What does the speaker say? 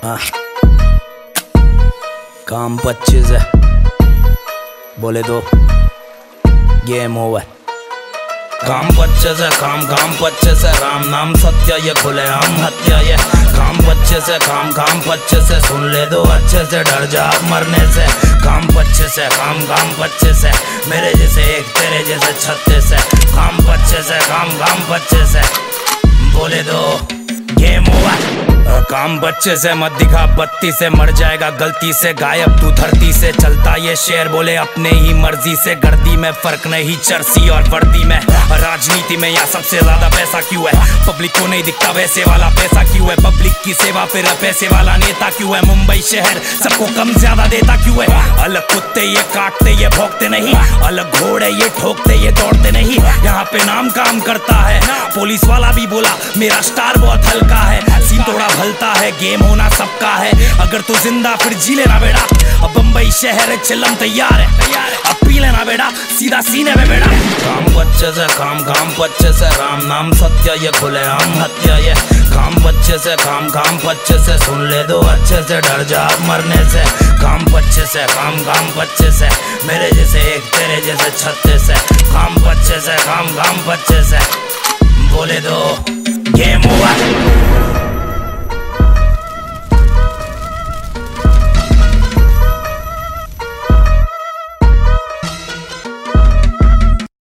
हाँ। काम 25 है, बोले तो गेम ओवर। काम 25 है, काम 25 है, राम नाम सत्य ये खुले आम हत्या ये। काम 25 है, काम 25 है, सुन ले दो अच्छे से, डर जा मरने से। काम 25 है, काम 25 है, मेरे जैसे एक तेरे जैसे 36 है। काम 25 है, काम 25 है, बोले दो गेम ओवर। काम 25 से मत दिखा बत्ती से, मर जाएगा गलती से, गायब तू धरती से। चलता ये शेर बोले अपने ही मर्जी से, गर्दी में फर्क नहीं चर्सी और वर्दी में। राजनीति में यहाँ सबसे ज्यादा पैसा क्यों है? पब्लिक को नहीं दिखता वैसे वाला पैसा क्यों है? पब्लिक की सेवा फिर पैसे वाला नेता क्यों है? मुंबई शहर सबको कम ज्यादा देता क्यों है? अलग कुत्ते ये काटते ये भोंकते नहीं, अलग घोड़े ये ठोकते ये दौड़ते नहीं। यहाँ पे नाम काम करता है, पुलिस वाला भी बोला मेरा स्टार बहुत हल्का है। सीन थोड़ा भलता है, गेम होना सबका है, अगर तू जिंदा फिर जी लेना बेटा। अब बम्बई शहर है, चिल्लम तैयार है, अब पी लेना बेटा सीधा सीने में बेटा। काम 25 है, काम 25 है, राम नाम सत्य ये खुले आम हत्या ये। काम 25 है, काम 25 है, सुन ले दो अच्छे से, डर जा मरने से। काम 25 है, काम 25 है, मेरे जैसे एक तेरे जैसे 36 है। काम 25 है, काम 25 है, बोले दो गेम ओवर।